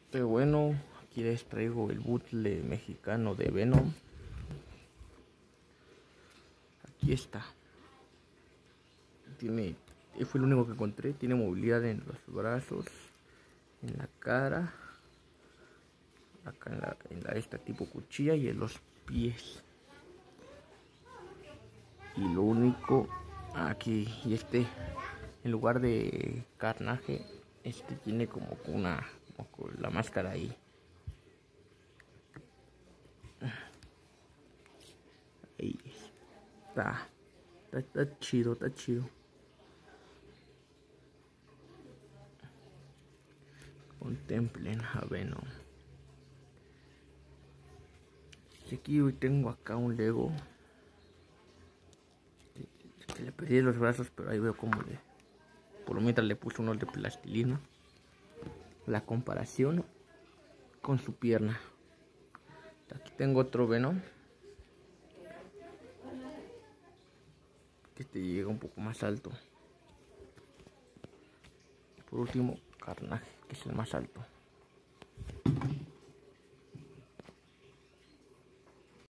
Pero bueno, aquí les traigo el bootleg mexicano de Venom. Aquí está. Fue lo único que encontré. Tiene movilidad en los brazos, en la cara, acá en la esta tipo cuchilla y en los pies. Y lo único aquí, y en lugar de carnaje, tiene como con la máscara ahí. Ahí está chido, está chido. Contemplen a Venom. Y aquí hoy tengo acá un Lego. Le perdí los brazos, pero ahí veo como por lo mientras le puse uno de plastilina. La comparación con su pierna. Aquí tengo otro Venom. Que llega un poco más alto. Por último, Carnage, que es el más alto.